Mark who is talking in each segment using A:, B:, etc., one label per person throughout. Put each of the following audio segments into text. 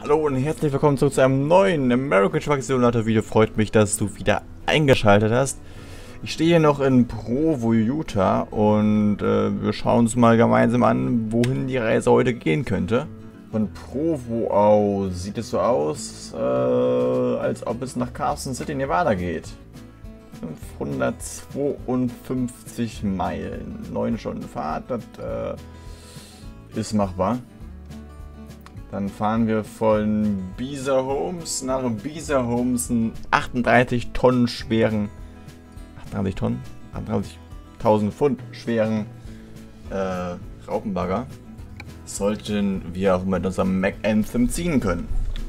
A: Hallo und herzlich willkommen zurück zu einem neuen American Truck Simulator Video. Freut mich, dass du wieder eingeschaltet hast. Ich stehe hier noch in Provo, Utah und wir schauen uns mal gemeinsam an, wohin die Reise heute gehen könnte. Von Provo aus sieht es so aus, als ob es nach Carson City, Nevada geht. 552 Meilen, 9 Stunden Fahrt, das ist machbar. Dann fahren wir von Beezer Homes nach Beezer Homes einen 38 Tonnen schweren, 38.000 Pfund schweren Raupenbagger. Sollten wir auch mit unserem Mac Anthem ziehen können.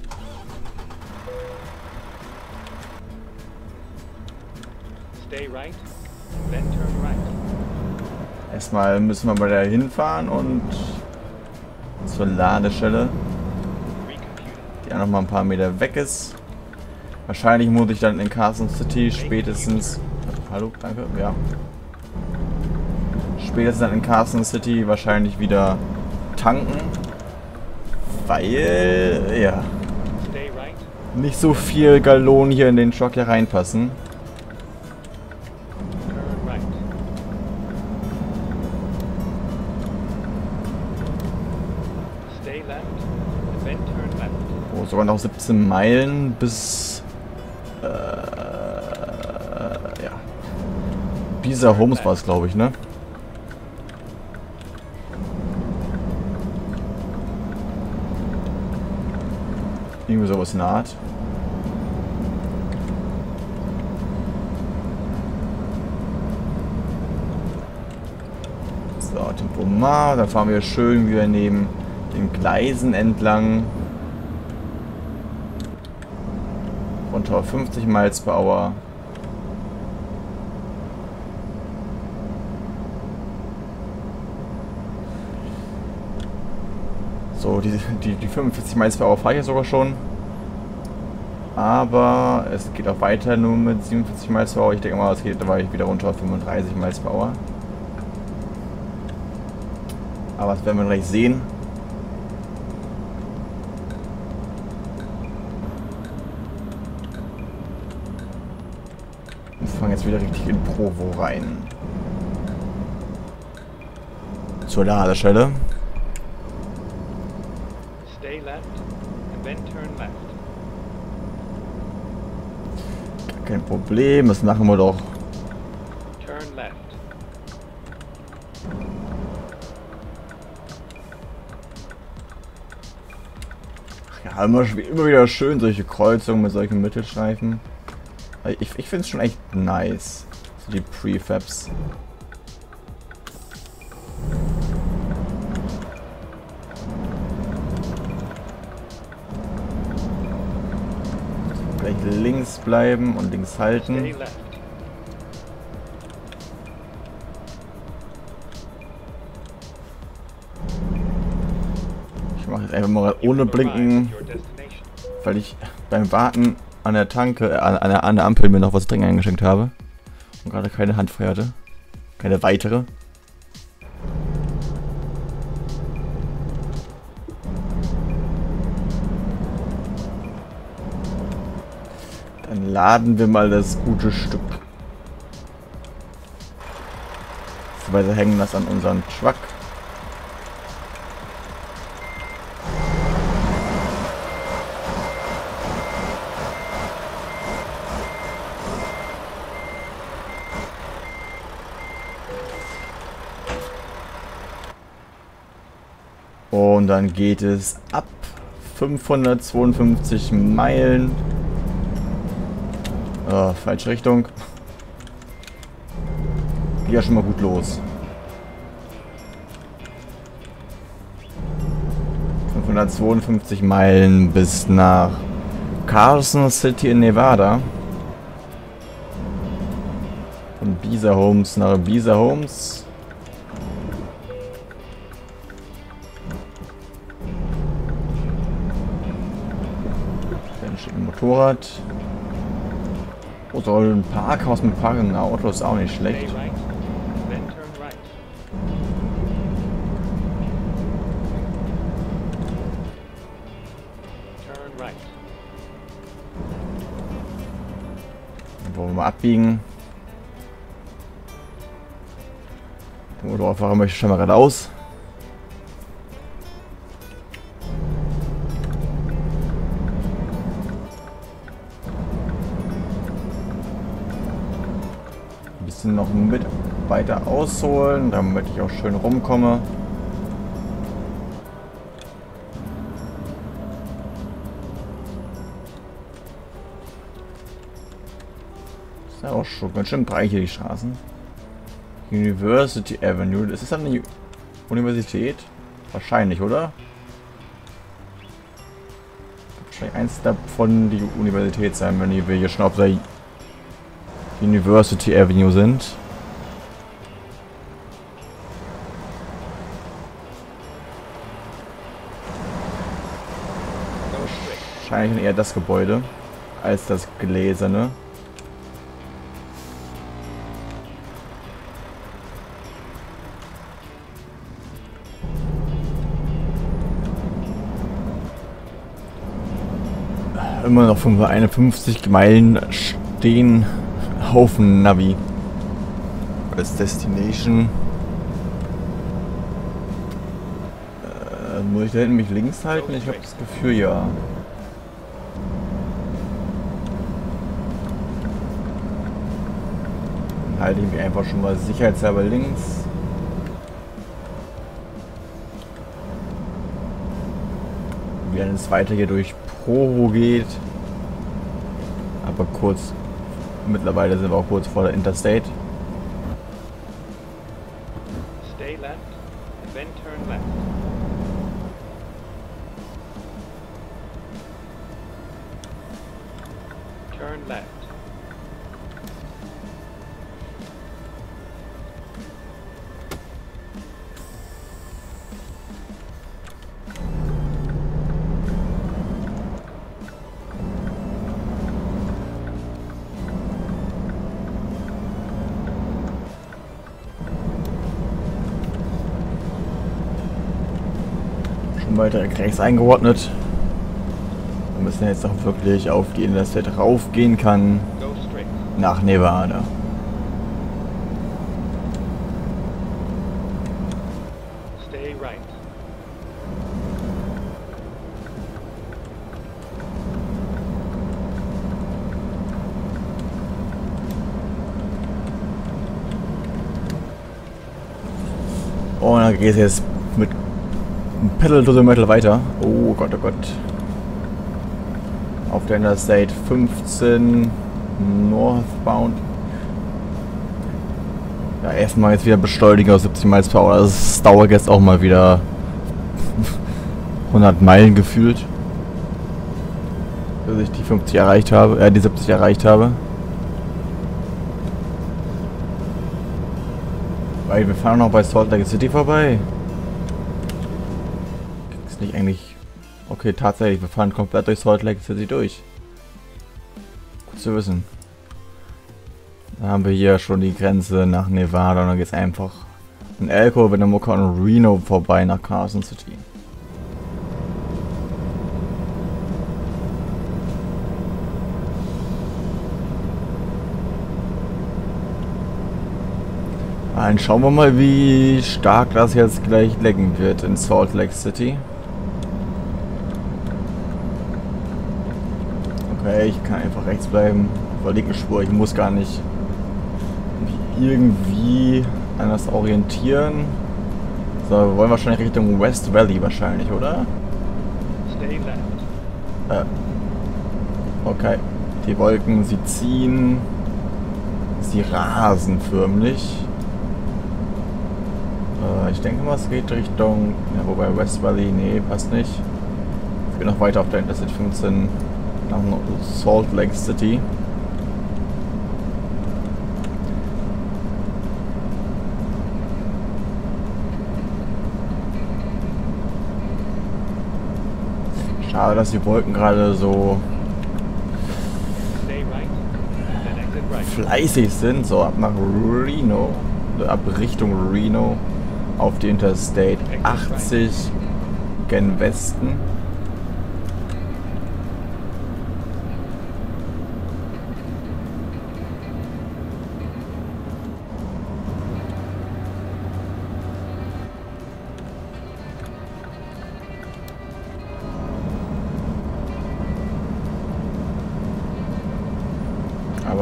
B: Stay right, then turn right.
A: Erstmal müssen wir mal da hinfahren und zur Ladestelle, die auch noch mal ein paar Meter weg ist. Wahrscheinlich muss ich dann in Carson City spätestens... Hallo, danke, ja. Spätestens dann in Carson City wahrscheinlich wieder tanken, weil, ja, nicht so viel Gallonen hier in den Truck hier reinpassen. Oh, sogar noch 17 Meilen bis ja, Beezer Homes war es, glaube ich, ne? Irgendwie sowas naht. So, Tempomat, dann fahren wir schön wieder neben den Gleisen entlang. Runter auf 50 Miles per Hour. So, die 45 Miles per Hour fahre ich ja sogar schon. Aber es geht auch weiter nur mit 47 Miles per Hour. Ich denke mal, es geht dabei wieder runter auf 35 Miles per Hour. Aber das werden wir gleich sehen. Wir fangen jetzt wieder richtig in Provo rein. Zur Ladestelle.
B: Stay left, and then turn left.
A: Kein Problem, das machen wir doch.
B: Turn left.
A: Ja, immer wieder schön solche Kreuzungen mit solchen Mittelstreifen. Ich finde es schon echt nice, so die Prefabs. Gleich links bleiben und links halten.
B: Stay left.
A: Ich mache jetzt einfach mal ohne Blinken,
B: Your destination.
A: weil ich beim Warten an der Tanke, an der Ampel mir noch was dringend eingeschenkt habe. Und gerade keine Hand frei hatte. Keine weitere. Dann laden wir mal das gute Stück. Beziehungsweise hängen das an unseren Truck. Und dann geht es ab 552 Meilen. Falsche Richtung. Geht ja schon mal gut los. 552 Meilen bis nach Carson City in Nevada. Von Beezer Homes nach Beezer Homes. Ein Motorrad. Oh, so ein Parkhaus mit parkenden Autos ist auch nicht schlecht.
B: Stay right, then turn right. turn right.
A: Dann wollen wir mal abbiegen. Der Motorradfahrer möchte schon mal geradeaus. Ein bisschen noch mit weiter ausholen, damit ich auch schön rumkomme. Ist ja auch schon ganz schön breit hier die Straßen. University Avenue, ist das dann eine Universität? Wahrscheinlich, oder? Wahrscheinlich eins davon die Universität sein, wenn wir hier schon auf der University Avenue sind. Wahrscheinlich eher das Gebäude als das gläserne. Immer noch 51 Meilen stehen auf dem Navi als Destination. Muss ich da hinten mich links halten? Ich habe das Gefühl, ja. Dann halte ich mich einfach schon mal sicherheitshalber links. Während es weiter hier durch Provo geht. Aber kurz, mittlerweile sind wir auch kurz vor der Interstate.
B: Stay left, and then turn left. Turn left.
A: Weiter rechts eingeordnet. Wir müssen jetzt auch wirklich auf die Interstate raufgehen kann
B: Go straight.
A: nach Nevada.
B: Stay right.
A: Und dann geht es jetzt mit Pedal to the Metal weiter. Oh Gott, oh Gott. Auf der Interstate 15 Northbound. Ja, erstmal jetzt wieder beschleunigen auf 70 Miles per Hour. Das dauert jetzt auch mal wieder 100 Meilen gefühlt. Bis ich die 50 erreicht habe, die 70 erreicht habe. Weil wir fahren noch bei Salt Lake City vorbei. Ist nicht eigentlich... Okay, tatsächlich, wir fahren komplett durch Salt Lake City durch. Gut zu wissen. Dann haben wir hier schon die Grenze nach Nevada und dann geht es einfach in Elko, Winnemucca und Reno vorbei nach Carson City. Dann schauen wir mal, wie stark das jetzt gleich lecken wird in Salt Lake City. Okay, ich kann einfach rechts bleiben. Auf der linken Spur, ich muss gar nicht mich irgendwie anders orientieren. So, wir wollen wahrscheinlich Richtung West Valley wahrscheinlich, oder?
B: Stay left.
A: Okay. Die Wolken, sie ziehen. Sie rasen förmlich. Ich denke mal, es geht Richtung... Ja, wobei West Valley, nee, passt nicht. Ich bin noch weiter auf der Interstate 15 nach Salt Lake City. Schade, dass die Wolken gerade so
B: Stay right, then exit right.
A: fleißig sind. So, ab nach Reno, ab Richtung Reno auf die Interstate 80 gen Westen.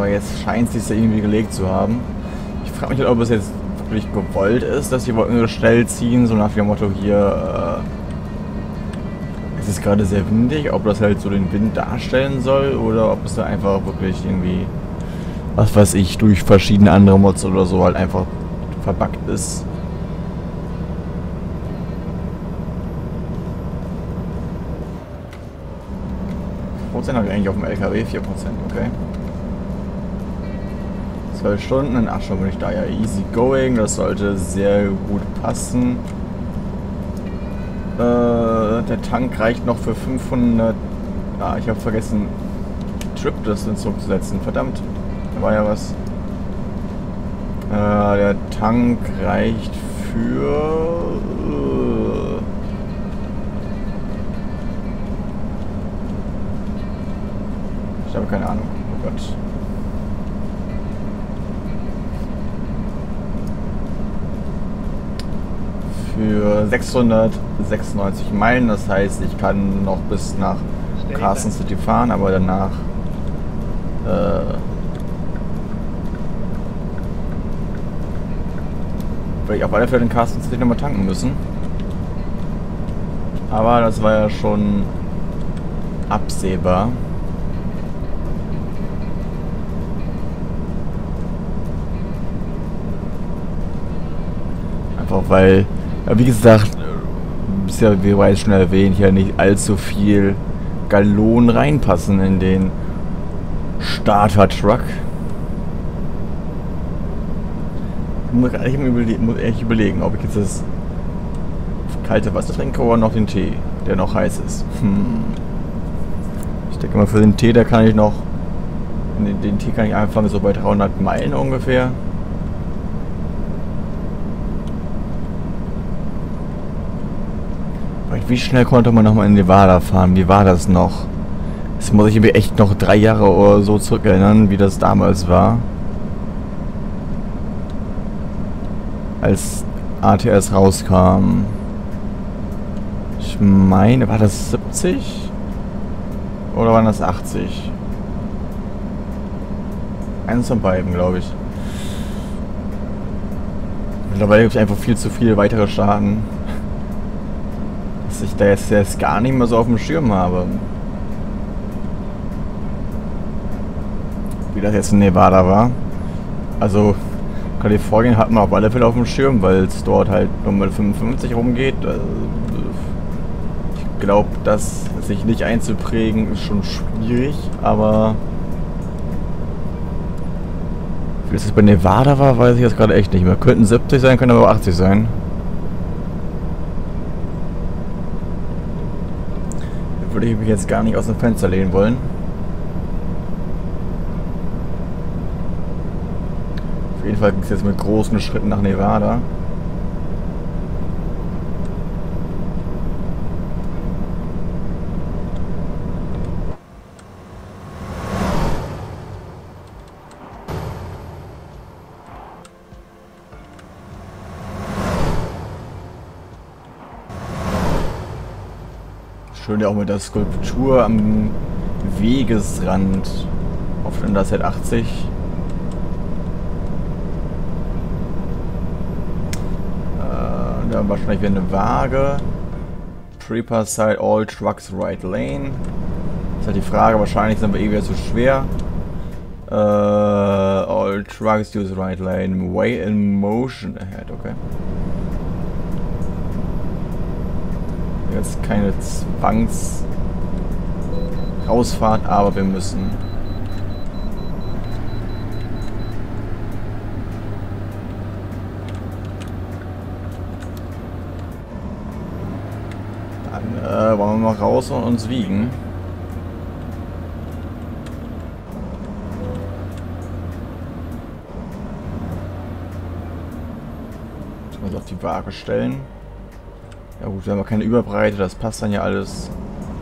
A: Aber jetzt scheint es sich ja irgendwie gelegt zu haben. Ich frage mich halt, ob es jetzt wirklich gewollt ist, dass die Wolken so schnell ziehen, so nach dem Motto hier, es ist gerade sehr windig, ob das halt so den Wind darstellen soll oder ob es da einfach wirklich irgendwie, was weiß ich, durch verschiedene andere Mods oder so halt einfach verbuggt ist. Prozent habe ich eigentlich auf dem LKW, 4%, okay. 12 Stunden, in 8 Stunden bin ich da, ja, easy going, das sollte sehr gut passen. Der Tank reicht noch für 500, ich habe vergessen, Trip Distance zurückzusetzen, verdammt, da war ja was. Der Tank reicht für... Ich habe keine Ahnung. Oh Gott. Für 696 Meilen, das heißt, ich kann noch bis nach Carson City fahren, aber danach werde ich auf alle Fälle in Carson City nochmal tanken müssen. Aber das war ja schon absehbar. Einfach weil, ja, wie gesagt, ist ja, wie bereits schon erwähnt, hier nicht allzu viel Gallonen reinpassen in den Starter-Truck. Muss ich überlegen, ob ich jetzt das kalte Wasser trinke oder noch den Tee, der noch heiß ist. Ich denke mal, für den Tee, da kann ich noch, den Tee kann ich anfangen so bei 300 Meilen ungefähr. Wie schnell konnte man nochmal in Nevada fahren? Wie war das noch? Das muss ich mir echt noch 3 Jahre oder so zurückerinnern, wie das damals war. Als ATS rauskam. Ich meine, war das 70? Oder waren das 80? Eins von beiden, glaube ich. Mittlerweile gibt es einfach viel zu viele weitere Staaten, dass ich da jetzt gar nicht mehr so auf dem Schirm habe. Wie das jetzt in Nevada war. Also Kalifornien hat man auf alle Fälle auf dem Schirm, weil es dort halt nochmal 55 rumgeht. Ich glaube, das sich nicht einzuprägen ist schon schwierig, aber wie das bei Nevada war, weiß ich jetzt gerade echt nicht mehr. Könnten 70 sein, können aber auch 80 sein. Da würde ich mich jetzt gar nicht aus dem Fenster lehnen wollen. Auf jeden Fall ging es jetzt mit großen Schritten nach Nevada. Schön ja auch mit der Skulptur am Wegesrand auf der Interstate 80. Da haben wir wahrscheinlich wieder eine Waage. Prepare side all trucks right lane. Das ist halt die Frage, wahrscheinlich sind wir eh wieder zu schwer. All trucks use right lane. Way in motion ahead, okay. Jetzt keine Zwangs-Rausfahrt, aber wir müssen. Dann wollen wir mal raus und uns wiegen. Müssen wir uns auf die Waage stellen. Ja gut, wir haben keine Überbreite, das passt dann ja alles.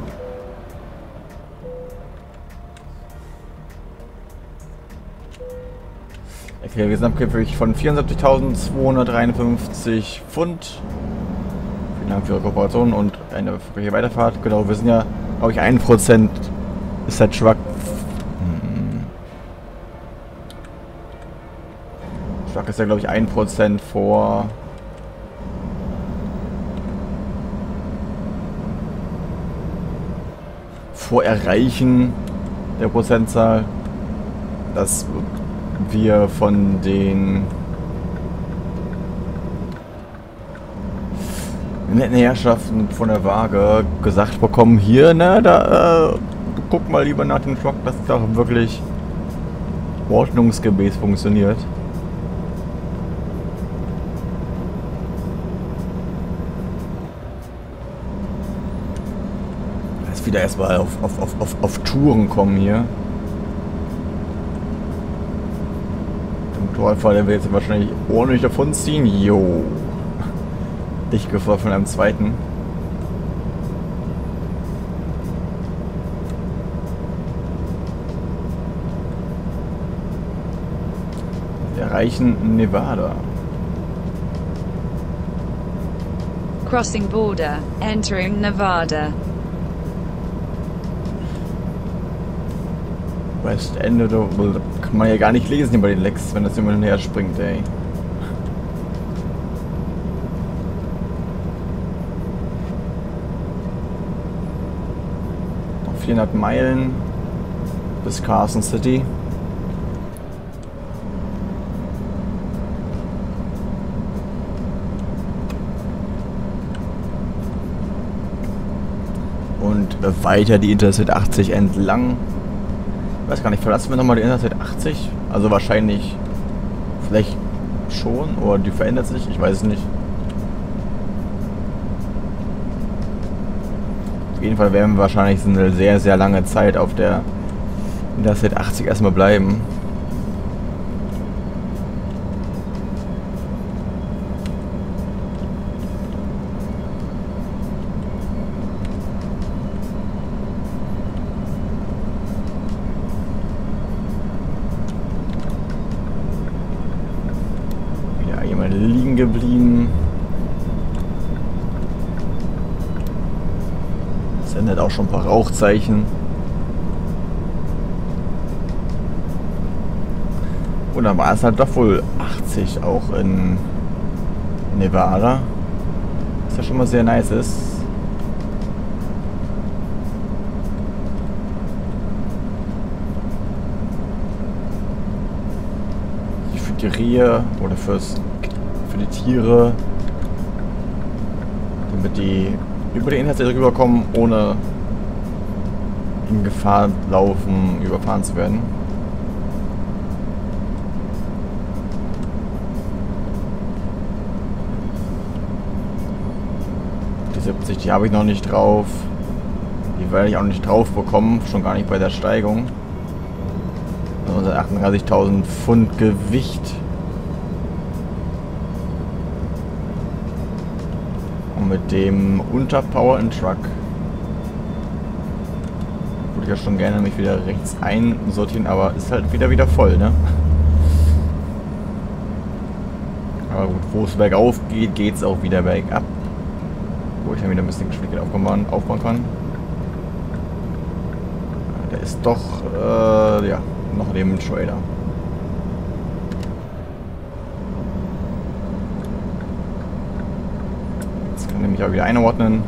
A: Okay, wir sind abgefüllt von 74.253 Pfund. Vielen Dank für Ihre Kooperation und eine erfolgreiche Weiterfahrt. Genau, wir sind ja, glaube ich, 1% ist der Truck. ist ja, glaube ich, 1% vor Erreichen der Prozentzahl, dass wir von den netten Herrschaften von der Waage gesagt bekommen, hier, ne, da, guck mal lieber nach dem Truck, dass das auch wirklich ordnungsgemäß funktioniert. Jetzt wieder erstmal auf Touren kommen hier. Der Motorradfahrer, der will jetzt wahrscheinlich ordentlich davon ziehen. Jo. Dicht gefolgt von einem zweiten. Wir erreichen Nevada.
C: Crossing border, entering Nevada.
A: West Ende, da kann man ja gar nicht lesen über den Lex, wenn das immer her springt, ey. Auf 400 Meilen bis Carson City. Und weiter die Interstate 80 entlang. Ich weiß gar nicht, verlassen wir nochmal die Interstate 80? Also wahrscheinlich, vielleicht schon, oder die verändert sich, ich weiß es nicht. Auf jeden Fall werden wir wahrscheinlich eine sehr, sehr lange Zeit auf der Interstate 80 erstmal bleiben. Liegen geblieben. Sendet auch schon ein paar Rauchzeichen. Und dann war es halt doch wohl 80 auch in Nevada. Was ja schon mal sehr nice ist. Für die Rehe oder für die Tiere, damit die über die Interstate rüberkommen, ohne in Gefahr laufen, überfahren zu werden. Die 70, die habe ich noch nicht drauf. Die werde ich auch nicht drauf bekommen, schon gar nicht bei der Steigung. 38.000 Pfund Gewicht. Mit dem Unterpower Truck würde ich ja schon gerne mich wieder rechts einsortieren, aber ist halt wieder voll, ne? Aber gut, wo es bergauf geht, geht es auch wieder bergab. Wo ich dann wieder ein bisschen Geschwindigkeit aufbauen kann. Der ist doch, ja, noch neben dem Trailer. Nämlich auch wieder einordnen.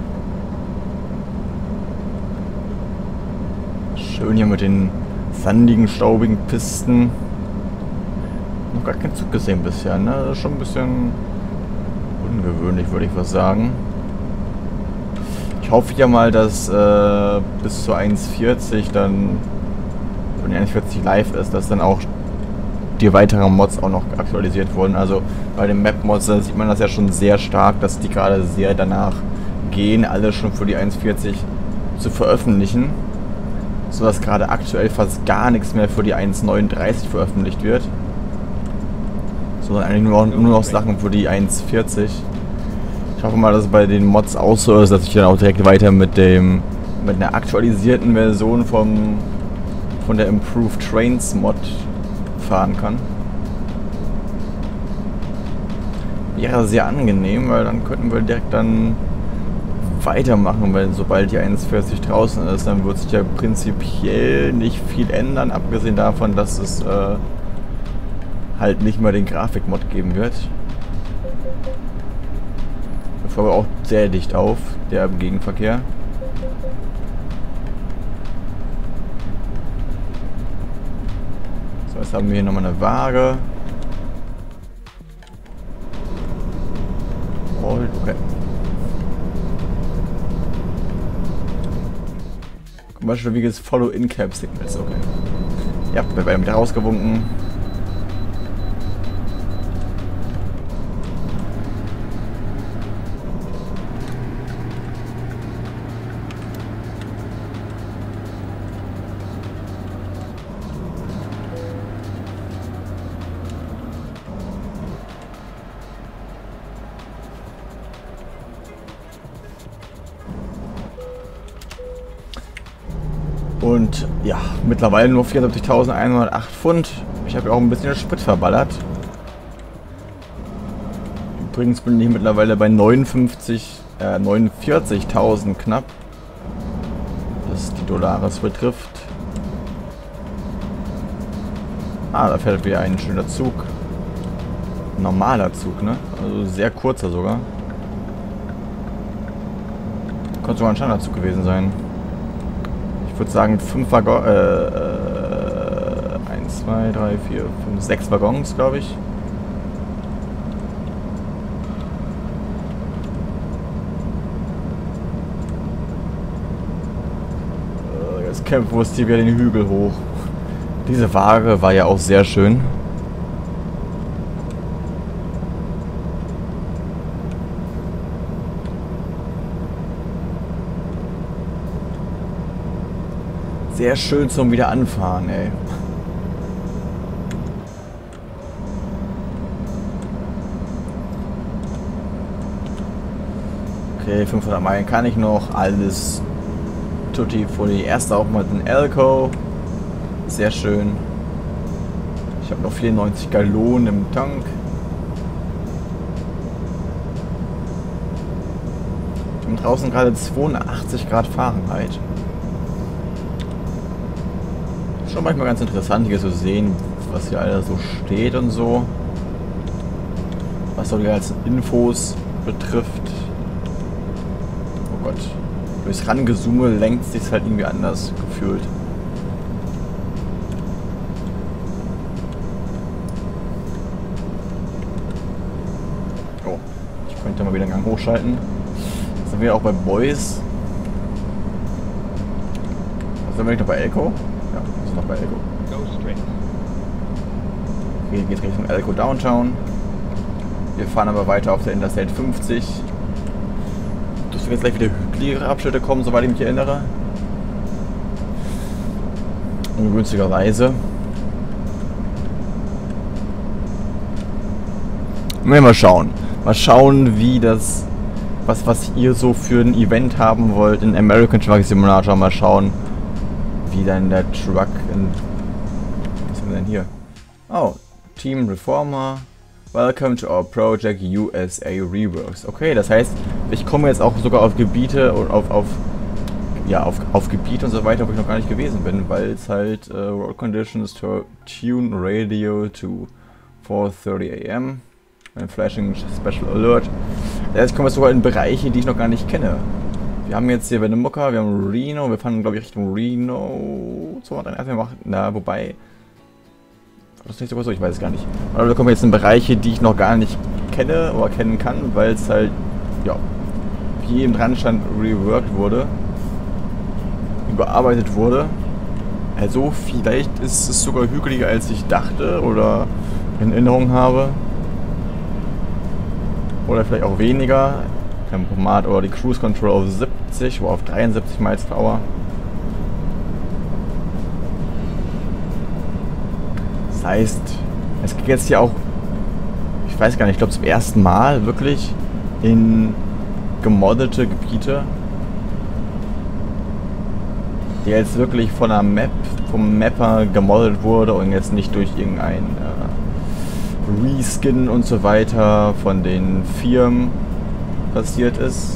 A: Schön hier mit den sandigen, staubigen Pisten. Noch gar keinen Zug gesehen bisher, ne? Das ist schon ein bisschen ungewöhnlich, würde ich was sagen. Ich hoffe ja mal, dass bis zur 1.40 dann, wenn die 1.40 live ist, dass dann auch die weiteren Mods auch noch aktualisiert wurden. Also bei den Map-Mods sieht man das ja schon sehr stark, dass die gerade sehr danach gehen, alle schon für die 1.40 zu veröffentlichen. So dass gerade aktuell fast gar nichts mehr für die 1.39 veröffentlicht wird. Sondern eigentlich nur noch Sachen für die 1.40. Ich hoffe mal, dass es bei den Mods auch so ist, dass ich dann auch direkt weiter mit einer aktualisierten Version von der Improved Trains Mod fahren kann. Wäre sehr angenehm, weil dann könnten wir direkt dann weitermachen, weil sobald die 1.40 draußen ist, dann wird sich ja prinzipiell nicht viel ändern, abgesehen davon, dass es halt nicht mal den Grafikmod geben wird. Wir fahren aber auch sehr dicht auf, der im Gegenverkehr. So, jetzt haben wir hier nochmal eine Waage. Oh, okay. Zum Beispiel wie das Follow-in-Cap-Signals, okay. Ja, wir werden wieder rausgewunken. Und ja, mittlerweile nur 74.108 Pfund. Ich habe ja auch ein bisschen Sprit verballert. Übrigens bin ich mittlerweile bei 49.000 knapp. Was die Dollars betrifft. Ah, da fährt wieder ein schöner Zug. Ein normaler Zug, ne? Also sehr kurzer sogar. Könnte sogar ein Standardzug gewesen sein. Ich würde sagen 5 Waggons, 1, 2, 3, 4, 5, 6 Waggons, glaube ich. Jetzt kämpfen wir uns hier wieder den Hügel hoch. Diese Waage war ja auch sehr schön. Sehr schön zum Wiederanfahren, ey. Okay, 500 Meilen kann ich noch. Alles tutti für die erste auch mal den Elko. Sehr schön. Ich habe noch 94 Gallonen im Tank. Und draußen gerade 82 Grad Fahrenheit. Schon manchmal ganz interessant hier zu sehen, was hier alles so steht und so. Was so die ganzen Infos betrifft. Oh Gott. Durchs Rangezoome lenkt es sich halt irgendwie anders gefühlt. Oh, ich könnte mal wieder einen Gang hochschalten. Jetzt sind wir auch bei Boys. Was sind wir nicht noch bei Elko? Ja, wir sind noch bei Elko. Okay, geht Richtung Elko Downtown. Wir fahren aber weiter auf der Interstate 50. Dürften jetzt gleich wieder hügeligere Abschnitte kommen, soweit ich mich erinnere. Ungünstigerweise. Mal schauen. Mal schauen, wie das... Was ihr so für ein Event haben wollt in American Truck Simulator. Mal schauen, wie dann der Truck in... Was haben wir denn hier? Oh, Team Reformer. Welcome to our project USA Reworks. Okay, das heißt, ich komme jetzt auch sogar auf Gebiete und auf Gebiete und so weiter, wo ich noch gar nicht gewesen bin, weil es halt Road Conditions to Tune Radio to 4:30 AM. Ein Flashing Special Alert. Jetzt kommen wir sogar in Bereiche, die ich noch gar nicht kenne. Wir haben jetzt hier Winnemucca, wir haben Reno, wir fahren glaube ich Richtung Reno. So, dann erstmal machen. Na, wobei. Das ist nicht sogar so, ich weiß es gar nicht. Aber da kommen wir jetzt in Bereiche, die ich noch gar nicht kenne oder kennen kann, weil es halt, ja, wie eben dran stand, reworked wurde. Überarbeitet wurde. Also vielleicht ist es sogar hügeliger als ich dachte oder in Erinnerung habe. Oder vielleicht auch weniger. Tempomat oder die Cruise Control auf 70 oder auf 73 Miles per Hour. Das heißt, es geht jetzt hier auch, ich weiß gar nicht, ich glaube zum ersten Mal wirklich in gemoddete Gebiete, die jetzt wirklich von der Map, vom Mapper gemoddet wurde und jetzt nicht durch irgendein Reskin und so weiter von den Firmen passiert ist.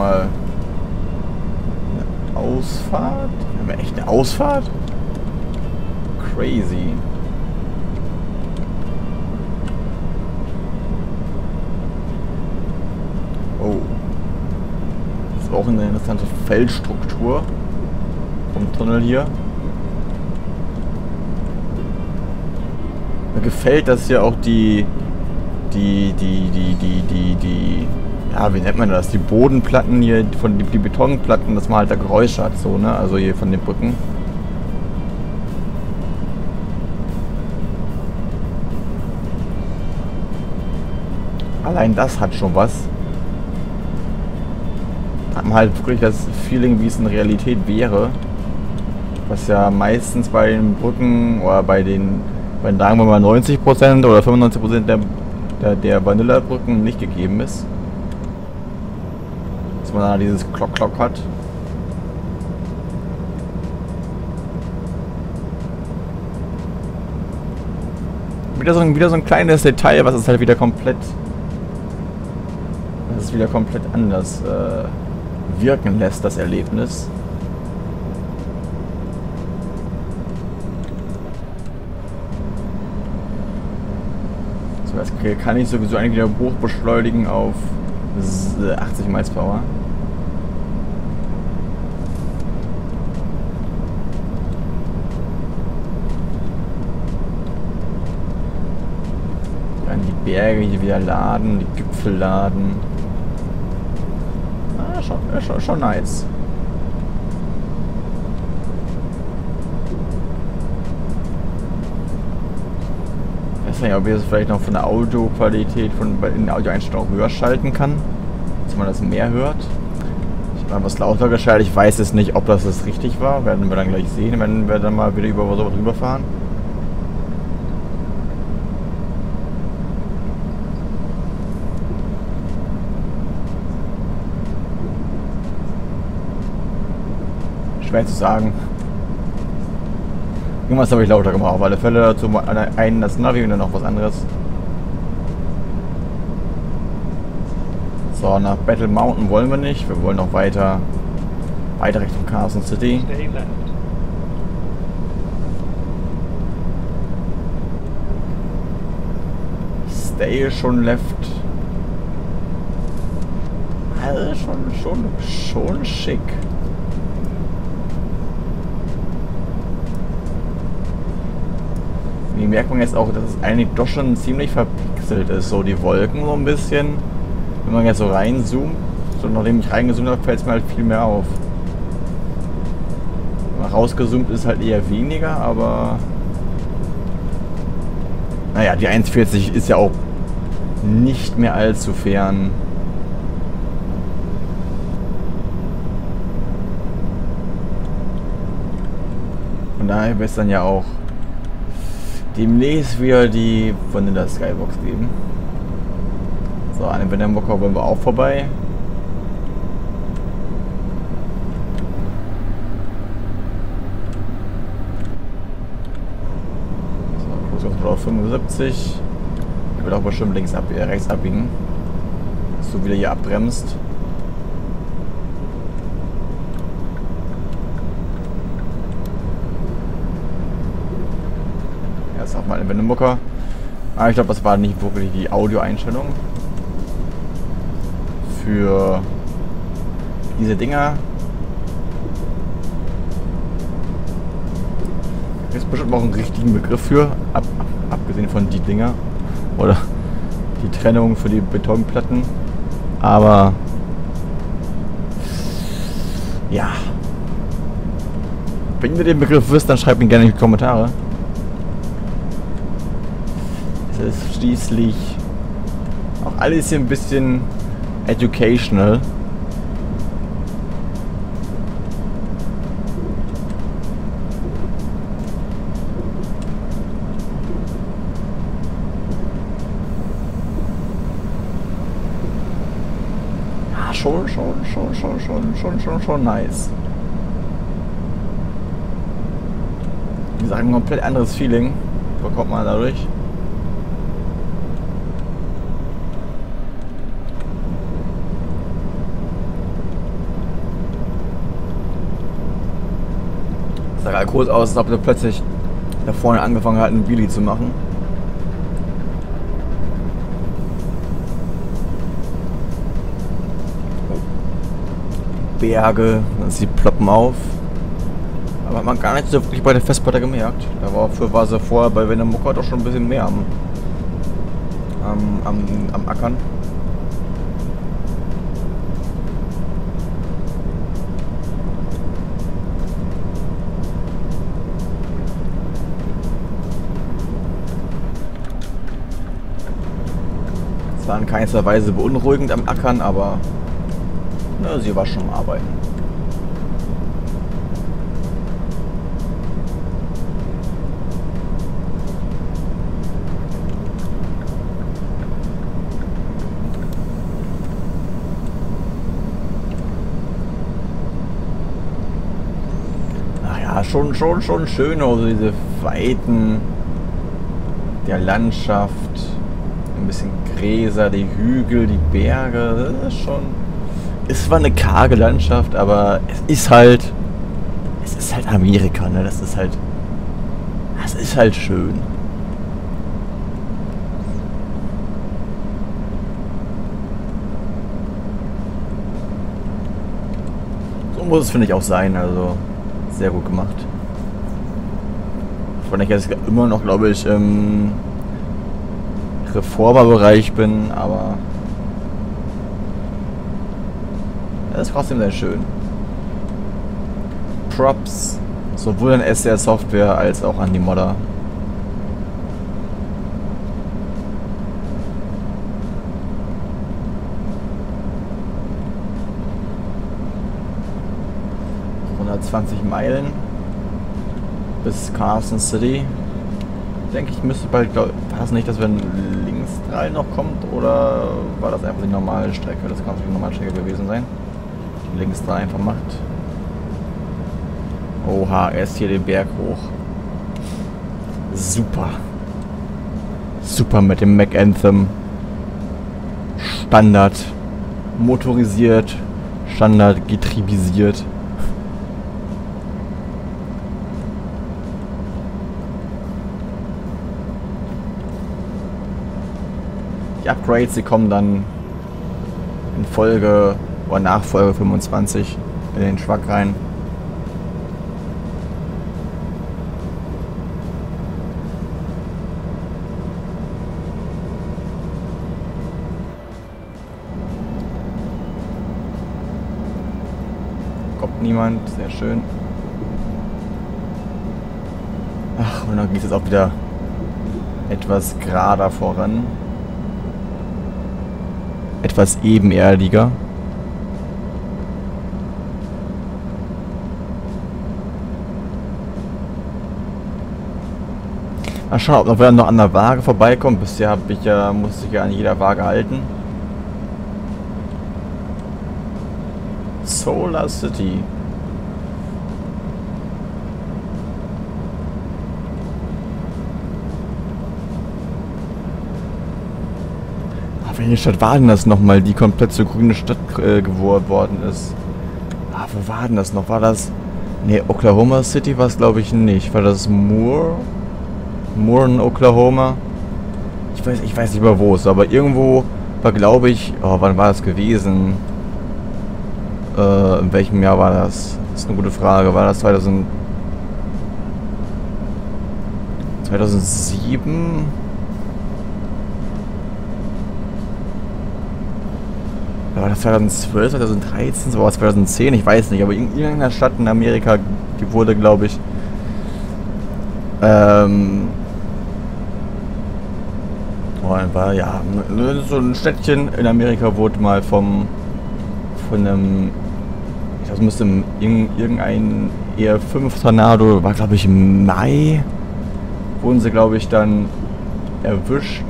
A: mal eine Ausfahrt. Haben wir echt eine Ausfahrt? Crazy. Oh. Das ist auch eine interessante Felsstruktur vom Tunnel hier. Mir gefällt, dass hier auch die ja, wie nennt man das? Die Bodenplatten hier, die Betonplatten, dass man halt da Geräusche hat, so, ne? Also hier von den Brücken. Allein das hat schon was. Hat man halt wirklich das Feeling, wie es in Realität wäre. Was ja meistens bei den Brücken oder bei sagen wir mal 90% oder 95% der Vanilla-Brücken nicht gegeben ist. Dass man da dieses Klock-Klock hat. Wieder so ein kleines Detail, was es halt wieder komplett anders wirken lässt, das Erlebnis. So, das kann ich sowieso eigentlich wieder hoch beschleunigen auf 80 Miles per Hour. Dann die Berge hier wieder laden, die Gipfel laden. Ah, schon nice. Ich weiß nicht, ob ich das vielleicht noch von der Audioqualität in der Audioeinstellung höher schalten kann, dass man das mehr hört. Ich habe mal was lauter geschaltet. Ich weiß es nicht, ob das richtig war. Werden wir dann gleich sehen, wenn wir dann mal wieder über so drüber fahren. Schwer zu sagen. Irgendwas habe ich lauter gemacht. Auf alle Fälle dazu einen das Navi und dann noch was anderes. So, nach Battle Mountain wollen wir nicht. Wir wollen noch weiter Richtung Carson City.
B: Stay left.
A: Stay schon left. Also schon schick. Hier merkt man jetzt auch, dass es eigentlich doch schon ziemlich verpixelt ist, so die Wolken so ein bisschen. Wenn man jetzt so reinzoomt, so nachdem ich reingezoomt habe, fällt es mir halt viel mehr auf. Wenn man rausgezoomt ist halt eher weniger, aber naja, die 1,40 ist ja auch nicht mehr allzu fern. Von daher wird es dann ja auch demnächst wieder die Vanilla Skybox geben. So, an dem Vandenbocker wollen wir auch vorbei. So, Cruise 75. Ich will auch bestimmt rechts abbiegen. Dass du wieder hier abbremst. Jetzt auch mal den Vandenbocker. Aber ich glaube, das war nicht wirklich die Audioeinstellung für diese Dinger. Da ist bestimmt noch einen richtigen Begriff für, abgesehen von die Dinger oder die Trennung für die Betonplatten. Aber ja, wenn ihr den Begriff wisst, dann schreibt ihn gerne in die Kommentare. Es ist schließlich auch alles hier ein bisschen educational. Ja, schon nice. Wie gesagt, ein komplett anderes Feeling bekommt man dadurch. sah halt kurz aus, als ob er plötzlich da vorne angefangen hat, einen Wheelie zu machen. Berge, sie ploppen auf. Aber hat man gar nicht so wirklich bei der Festplatte gemerkt. Dafür war sie vorher bei Venemucca doch schon ein bisschen mehr am Ackern. Es war in keinster Weise beunruhigend am Ackern, aber na, sie war schon am Arbeiten. Naja, schon schön, also diese Weiten der Landschaft, ein bisschen Gräser, die Hügel, die Berge, das ist schon... Es war eine karge Landschaft, aber es ist halt Amerika, ne? Das ist halt schön. So muss es, finde ich, auch sein, also sehr gut gemacht. Von der ich jetzt immer noch, glaube ich, im Reformer-Bereich bin, aber das ist trotzdem sehr schön. Props sowohl an SR Software als auch an die Modder. ...120 Meilen bis Carson City. Denke ich, müsste bald, war es nicht, dass wenn Linksstrahl noch kommt, oder war das einfach die normale Strecke? Das kann natürlich die normale Strecke gewesen sein. Links da einfach macht. Oha, erst hier den Berg hoch. Super. Super mit dem Mac Anthem. Standard. Motorisiert. Standard getriebisiert. Die Upgrades, die kommen dann in Folge oder nach Folge 25 in den Truck rein. Kommt niemand, sehr schön. Ach, und dann geht es jetzt auch wieder etwas gerader voran. Etwas ebenerdiger. Mal schauen, ob wir noch an der Waage vorbeikommen. Bisher musste ich ja an jeder Waage halten. Solar City. Welche Stadt war denn das nochmal, die komplett zur grünen Stadt geworden ist? Ah, wo war denn das noch? War das... Ne, Oklahoma City war es, glaube ich, nicht. War das Moore? Moore in Oklahoma? Ich weiß nicht mehr, wo es war, aber irgendwo war, glaube ich... Oh, wann war das gewesen? In welchem Jahr war das? Das ist eine gute Frage. War das 2007? War das 2012, 2013, so war es 2010, ich weiß nicht, aber in irgendeiner Stadt in Amerika, die wurde, glaube ich, war ja, so ein Städtchen in Amerika wurde mal von einem, ich glaube, es müsste irgendein ER5-Tornado, war, glaube ich, im Mai, wurden sie, glaube ich, dann erwischt.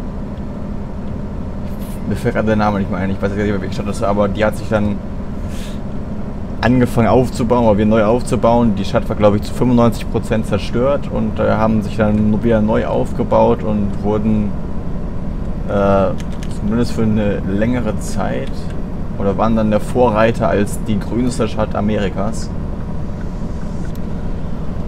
A: Mir fällt gerade der Name nicht mehr ein, ich weiß nicht, welche Stadt das war, aber die hat sich dann angefangen aufzubauen, oder wieder neu aufzubauen. Die Stadt war, glaube ich, zu 95% zerstört und haben sich dann wieder neu aufgebaut und wurden zumindest für eine längere Zeit oder waren dann der Vorreiter als die grünste Stadt Amerikas.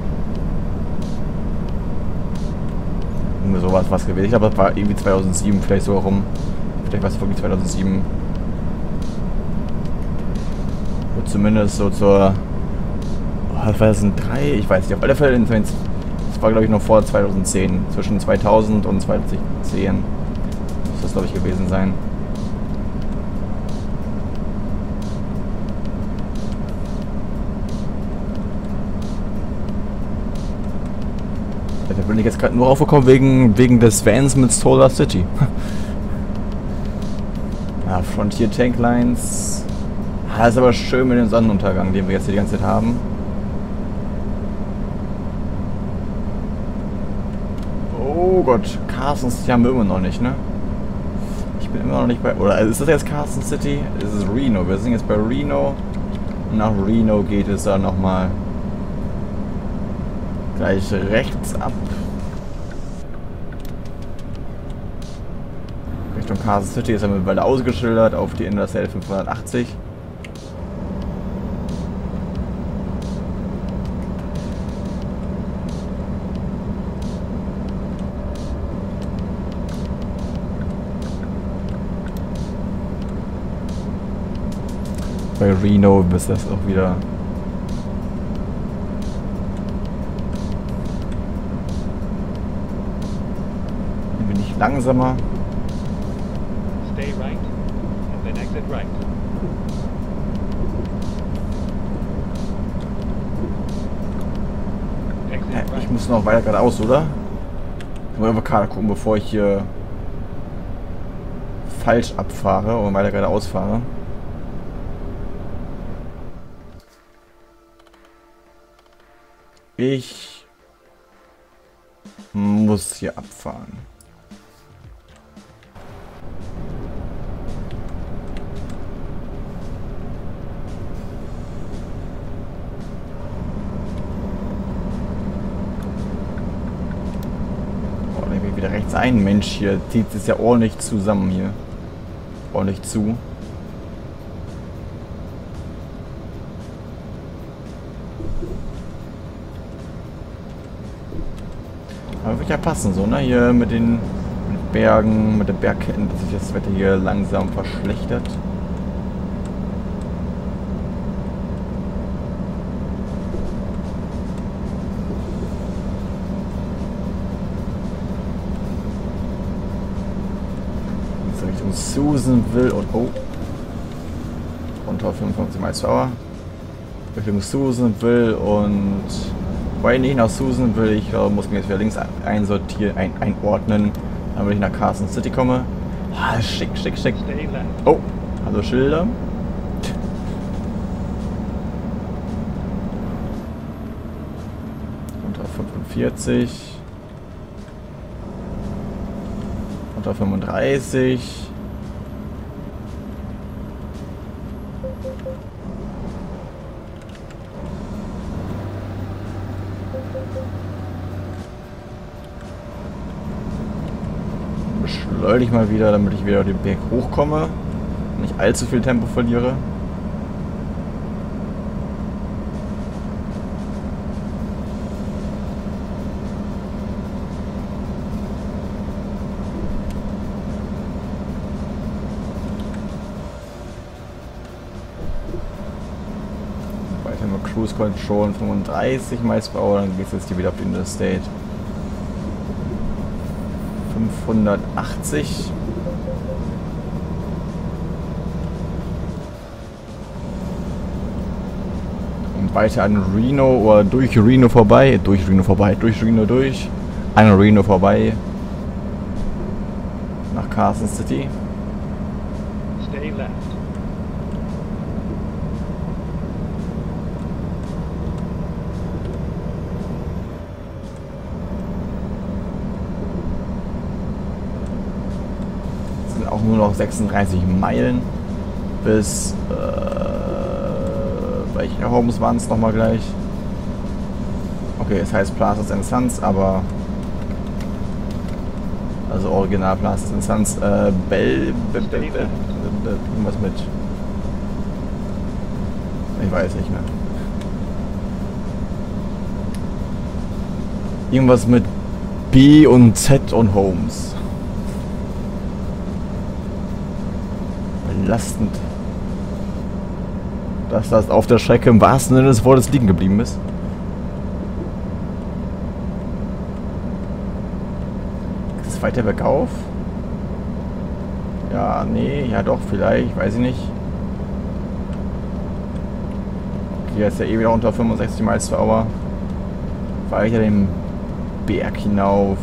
A: sowas was gewesen. Ich glaube, das war irgendwie 2007, vielleicht sogar rum. Vielleicht war es wirklich 2007. Oder zumindest so zur... Oh, 2003, ich weiß nicht. Auf alle Fälle, das war glaube ich noch vor 2010. Zwischen 2000 und 2010 muss das glaube ich gewesen sein. Da bin ich jetzt gerade nur aufgekommen wegen des Vans mit Solar City. Ja, Frontier Tanklines. Ah, ist aber schön mit dem Sonnenuntergang, den wir jetzt hier die ganze Zeit haben. Oh Gott, Carson City haben wir immer noch nicht, ne? Ich bin immer noch nicht bei... Oder ist das jetzt Carson City? Es ist Reno. Wir sind jetzt bei Reno. Nach Reno geht es dann nochmal gleich rechts ab. Richtung Carson City ist er mittlerweile ausgeschildert auf die Interstate 580. Bei Reno ist das auch wieder... Ein wenig langsamer.
B: Stay right and then exit right. Exit
A: Ich
B: right.
A: muss noch weiter geradeaus, oder? Ich muss einfach gerade gucken, bevor ich hier falsch abfahre und weiter geradeaus fahre. Ich muss hier abfahren. Oh, dann bin ich wieder rechts ein. Mensch, hier zieht es ja ordentlich zusammen hier. Ordentlich zu. Aber wird ja passen so, ne? Hier mit den Bergen, mit den Bergketten, dass sich das Wetter hier langsam verschlechtert. Jetzt Richtung Susanville und oh. Unter 55 mph. Richtung Susanville und weil nicht nach Susan will, ich muss mir jetzt wieder links einordnen, damit ich nach Carson City komme. Ah, schick. Oh, hallo Schilder. Unter 45. Unter 35. Beschleunige ich mal wieder, damit ich wieder den Berg hochkomme und nicht allzu viel Tempo verliere. Weiter mit Cruise Control 35 mph, dann geht es jetzt hier wieder auf die Interstate 580. Und weiter an Reno oder durch Reno vorbei. Durch Reno durch. An Reno vorbei. Nach Carson City.
B: Stay left.
A: Auch nur noch 36 Meilen bis welche Homes waren es nochmal gleich? Okay, es heißt Plazas and Sons, aber also original Plazas and Sons irgendwas mit, ich weiß nicht mehr, irgendwas mit B und Z und Homes. Belastend. Dass das auf der Strecke im wahrsten Sinne des Wortes liegen geblieben ist. Ist es weiter bergauf? Ja, nee, ja doch, vielleicht, weiß ich nicht. Okay, jetzt ist ja eh wieder unter 65 Miles per Hour. Fahre ich ja den Berg hinauf.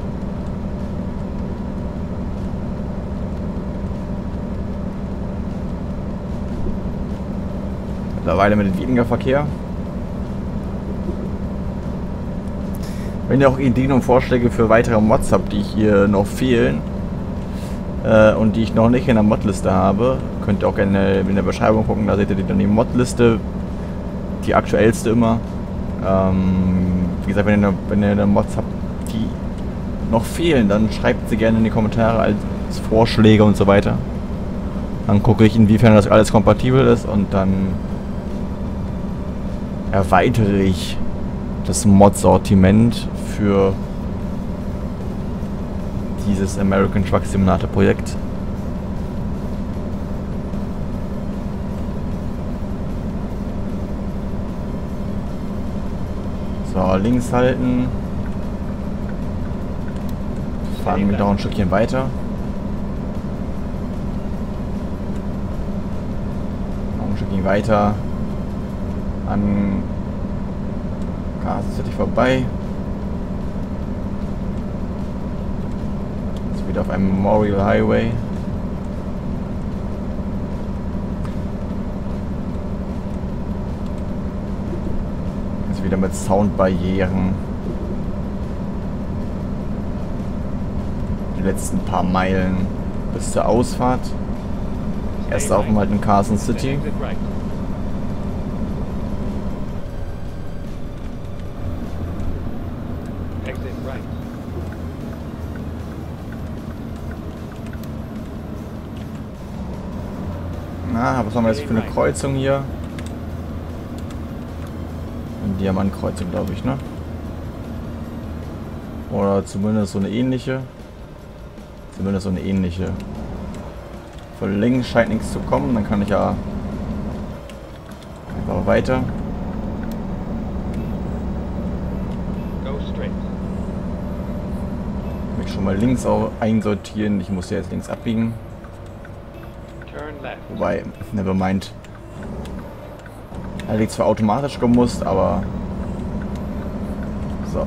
A: Mittlerweile mit weniger Verkehr. Wenn ihr auch Ideen und Vorschläge für weitere Mods habt, die hier noch fehlen und die ich noch nicht in der Modliste habe, könnt ihr auch gerne in der Beschreibung gucken, da seht ihr dann die Modliste, die aktuellste immer. Wie gesagt, wenn ihr Mods habt, die noch fehlen, dann schreibt sie gerne in die Kommentare als Vorschläge und so weiter. Dann gucke ich, inwiefern das alles kompatibel ist und dann erweitere ich das Mod-Sortiment für dieses American Truck Simulator Projekt. So, links halten. Fahren wir noch ein Stückchen weiter. Noch ein Stückchen weiter. An Carson City vorbei. Jetzt wieder auf einem Memorial Highway. Jetzt wieder mit Soundbarrieren. Die letzten paar Meilen bis zur Ausfahrt. Erster Aufenthalt in Carson City. Na, was haben wir jetzt für eine Kreuzung hier? Eine Diamantkreuzung, glaube ich, ne? Oder zumindest so eine ähnliche. Zumindest so eine ähnliche. Von links scheint nichts zu kommen, dann kann ich ja einfach weiter. Mich schon mal links auch einsortieren. Ich muss ja jetzt links abbiegen. Wobei, nevermind. Hätte ich zwar automatisch gemusst, aber so.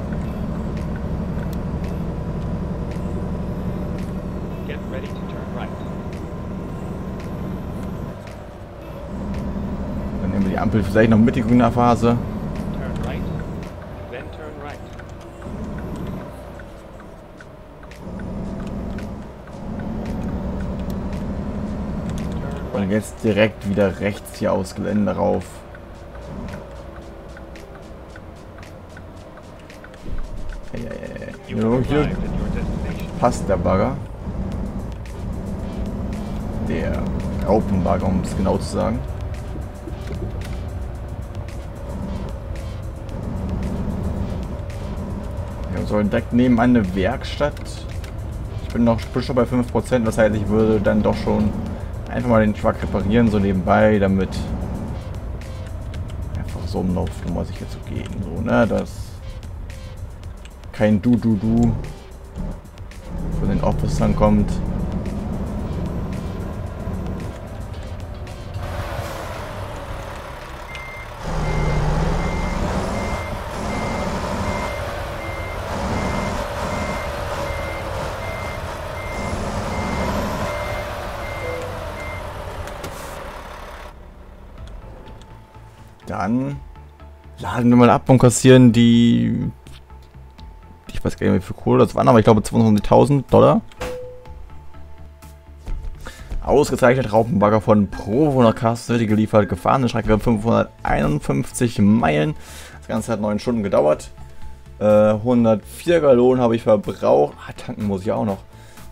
A: Dann nehmen wir die Ampel vielleicht noch mit die grüne Phase. Und jetzt direkt wieder rechts hier aufs Gelände rauf. Hier passt der Bagger. Der Raupenbagger, um es genau zu sagen. Wir sollen direkt nebenan eine Werkstatt. Ich bin schon bei 5%, das heißt, ich würde dann doch schon einfach mal den Truck reparieren, so nebenbei, damit einfach so Umlaufnummer sicher zu gehen. So, ne, das kein Du-Du-Du von den Officern kommt. Dann laden wir mal ab und kassieren die, ich weiß gar nicht, wie viel Kohle das waren, aber ich glaube 200.000 $. Ausgezeichnet Raupenbagger von Provo nach Carson City geliefert, gefahren, eine Strecke 551 Meilen. Das Ganze hat 9 Stunden gedauert. 104 Gallonen habe ich verbraucht. Tanken muss ich auch noch.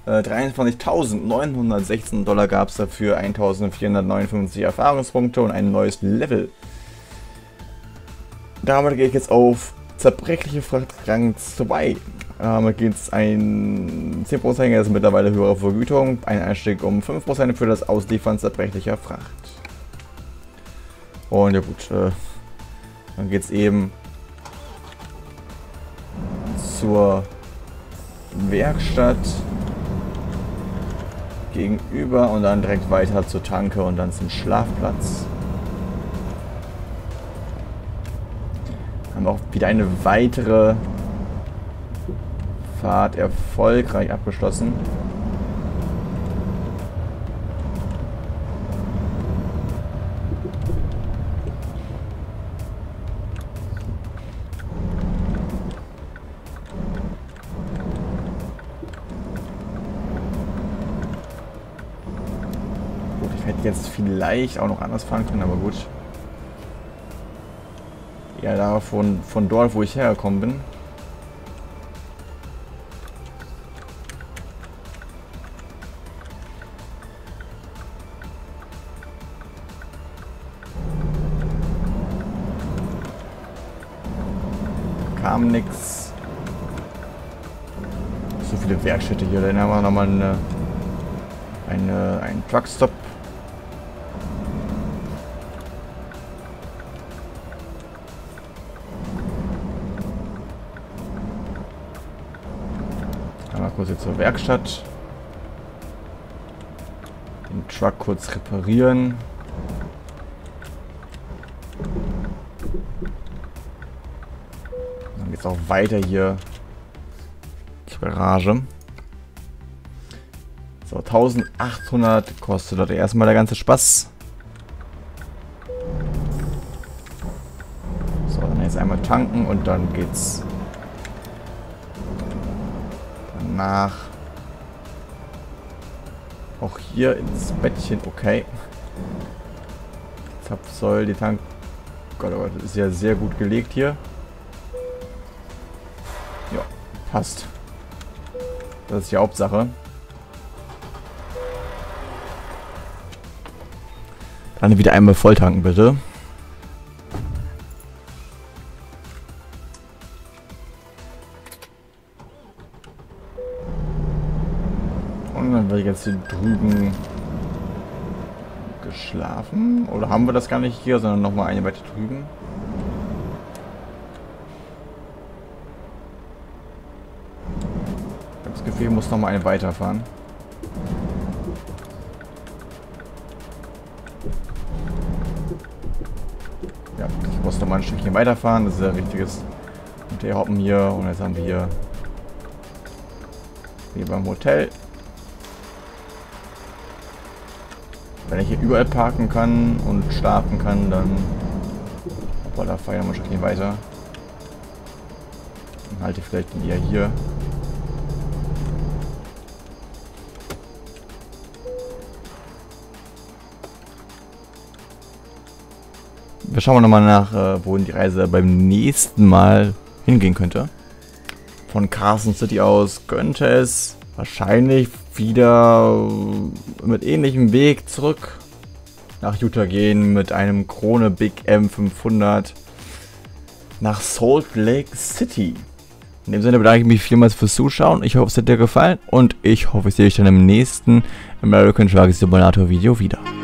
A: 23.916 $ gab es dafür, 1.459 Erfahrungspunkte und ein neues Level. Damit gehe ich jetzt auf zerbrechliche Fracht Rang 2. Geht es ein 10%, das ist mittlerweile höhere Vergütung, ein Einstieg um 5% für das Ausliefern zerbrechlicher Fracht. Und ja gut, dann geht es eben zur Werkstatt gegenüber und dann direkt weiter zur Tanke und dann zum Schlafplatz. Haben wir auch wieder eine weitere Fahrt erfolgreich abgeschlossen. Gut, ich hätte jetzt vielleicht auch noch anders fahren können, aber gut. Ja, da von dort, wo ich hergekommen bin. Kam nix. So viele Werkstätte hier. Dann haben wir nochmal einen Truckstop. Einmal kurz jetzt zur Werkstatt. Den Truck kurz reparieren. Dann geht es auch weiter hier zur Garage. So, 1800 kostet das erstmal der ganze Spaß. So, dann jetzt einmal tanken und dann geht's danach auch hier ins Bettchen. Okay. Zapfsäule, die Tank. Gott, oh Gott, das ist ja sehr gut gelegt hier. Ja, passt. Das ist die Hauptsache. Dann wieder einmal voll tanken, bitte. Und dann wird jetzt hier drüben geschlafen. Oder haben wir das gar nicht hier, sondern nochmal eine weiter drüben? Ich habe das Gefühl, ich muss nochmal eine weiterfahren. Ja, ich muss nochmal ein Stückchen weiterfahren. Das ist ja richtiges Hoppen hier. Und jetzt haben wir hier beim Hotel. Wenn ich hier überall parken kann und schlafen kann, dann da fahre ich noch ein Stückchen weiter. Dann halte ich vielleicht eher hier. Wir schauen nochmal nach, wohin die Reise beim nächsten Mal hingehen könnte. Von Carson City aus könnte es wahrscheinlich wieder mit ähnlichem Weg zurück nach Utah gehen mit einem Krone Big M500 nach Salt Lake City. In dem Sinne bedanke ich mich vielmals fürs Zuschauen. Ich hoffe, es hat dir gefallen und ich hoffe, ich sehe dich dann im nächsten American Truck Simulator Video wieder.